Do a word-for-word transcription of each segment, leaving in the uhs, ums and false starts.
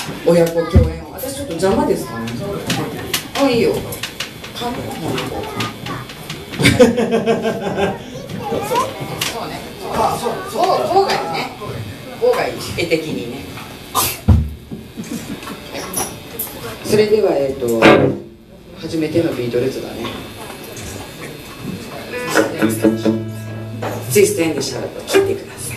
親子共演を。私ちょっと邪魔ですかね。あ、いいよ。かんそうね。あ、そう。そう。郊外ね。郊外絵的にね。それではえっと初めてのビートルズだね。ツイストエンドシャラット切ってください。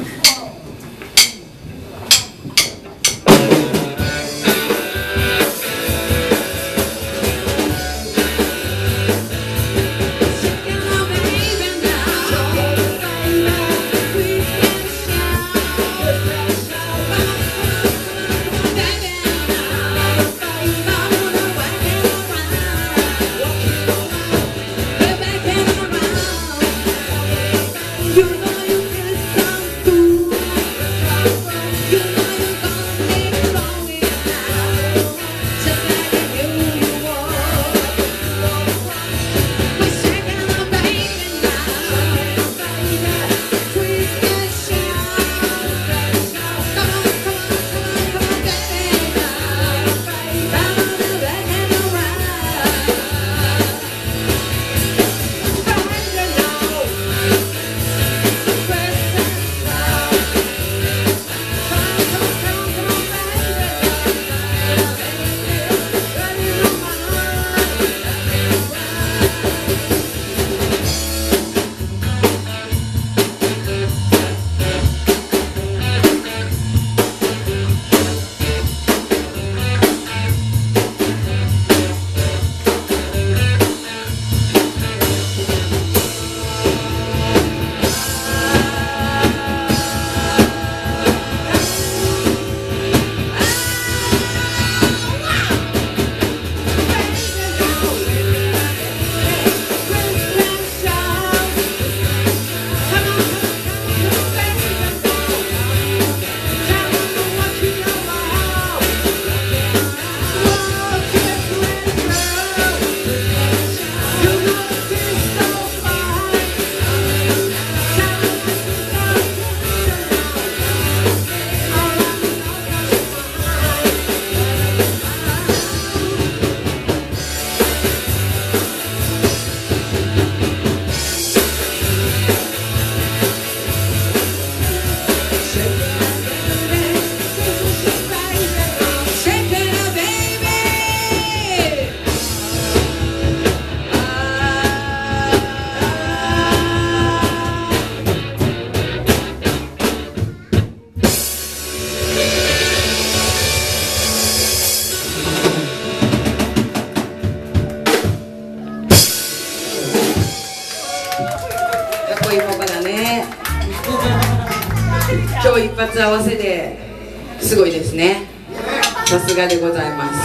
今日一発合わせですごいですね。さすがでございます。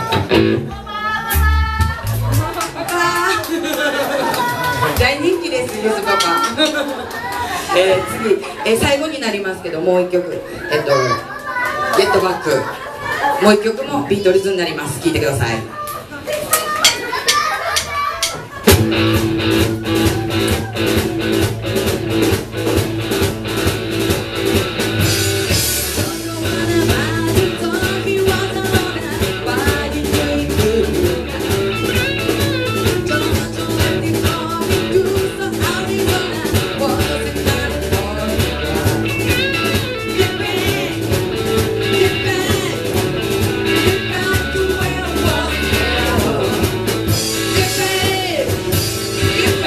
大人気です、ゆずパパ。えー、次、えー、最後になりますけど、もう一曲、えっと「ゲットバック」もう一曲もビートルズになります。聴いてください。 If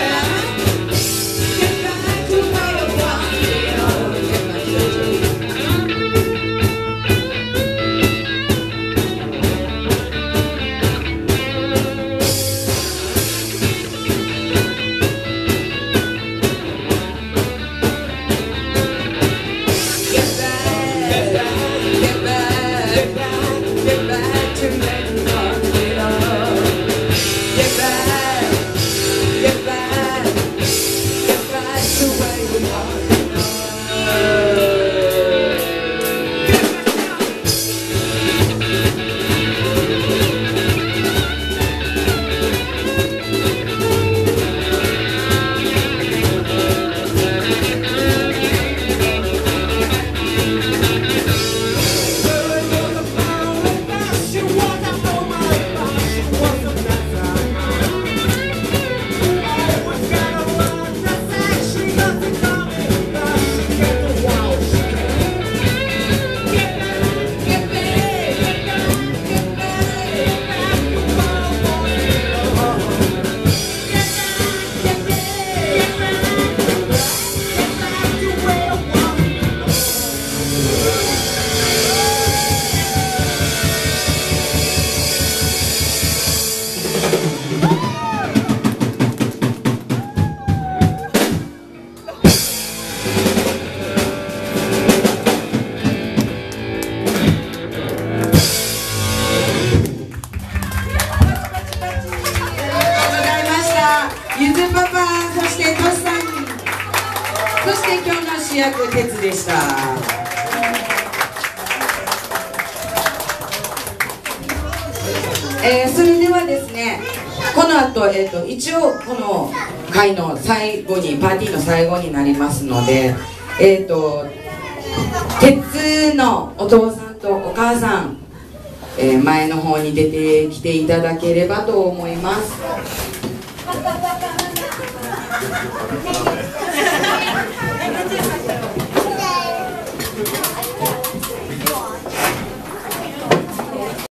役鉄でした。えー、それではですね、この後、えー、と一応この会の最後にパーティーの最後になりますので、えー、と鉄のお父さんとお母さん、えー、前の方に出てきていただければと思います。